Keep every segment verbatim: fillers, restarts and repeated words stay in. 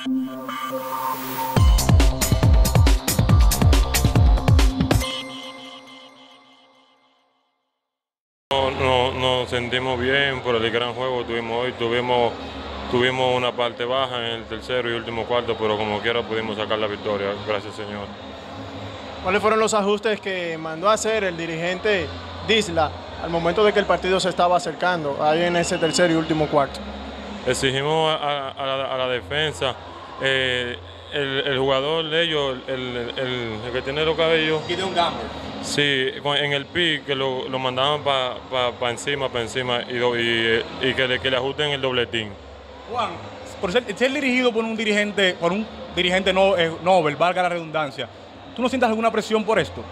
No, no, nos sentimos bien por el gran juego que tuvimos hoy. Tuvimos, tuvimos una parte baja en el tercero y último cuarto, pero como quiera pudimos sacar la victoria. Gracias, Señor. ¿Cuáles fueron los ajustes que mandó a hacer el dirigente Disla al momento de que el partido se estaba acercando, ahí en ese tercer y último cuarto? Exigimos a, a, a, la, a la defensa. Eh, el, el jugador de ellos, el, el, el, el que tiene los cabellos. Gideon Gamble. Sí, en el pick que lo, lo mandaban para pa, pa encima, para encima y, y, y que, le, que le ajusten el dobletín. Juan, por ser, ser dirigido por un dirigente, por un dirigente no, eh, Nobel, valga la redundancia, ¿tú no sientas alguna presión por esto?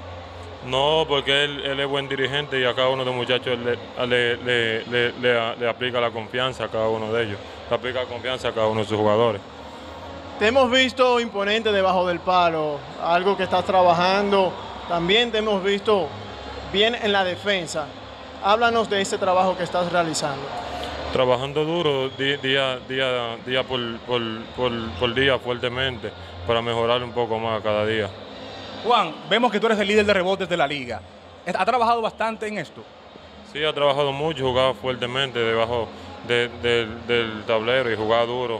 No, porque él, él es buen dirigente y a cada uno de los muchachos le, le, le, le, le, le aplica la confianza a cada uno de ellos, le aplica confianza a cada uno de sus jugadores. Te hemos visto imponente debajo del palo, algo que estás trabajando. También te hemos visto bien en la defensa. Háblanos de ese trabajo que estás realizando. Trabajando duro día, día, día, día por, por, por, por día fuertemente para mejorar un poco más cada día. Juan, vemos que tú eres el líder de rebotes de la liga. ¿Ha trabajado bastante en esto? Sí, ha trabajado mucho, jugaba fuertemente debajo de, de, del tablero y jugaba duro.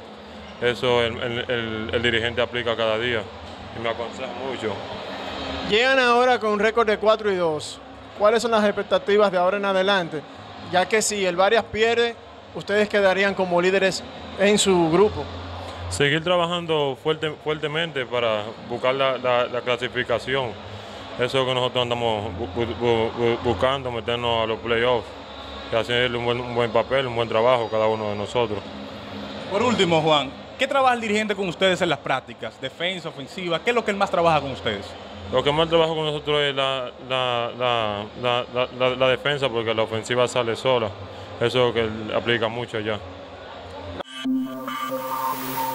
Eso el, el, el, el dirigente aplica cada día y me aconseja mucho. Llegan ahora con un récord de cuatro y dos. ¿Cuáles son las expectativas de ahora en adelante? Ya que si el Varias pierde, ustedes quedarían como líderes en su grupo. Seguir trabajando fuerte, fuertemente para buscar la, la, la clasificación. Eso es lo que nosotros andamos bu bu bu buscando, meternos a los playoffs y hacer un buen, un buen papel, un buen trabajo cada uno de nosotros. Por último, Juan, ¿qué trabaja el dirigente con ustedes en las prácticas? ¿Defensa, ofensiva? ¿Qué es lo que él más trabaja con ustedes? Lo que más trabaja con nosotros es la, la, la, la, la, la, la defensa, porque la ofensiva sale sola. Eso es lo que él aplica mucho allá.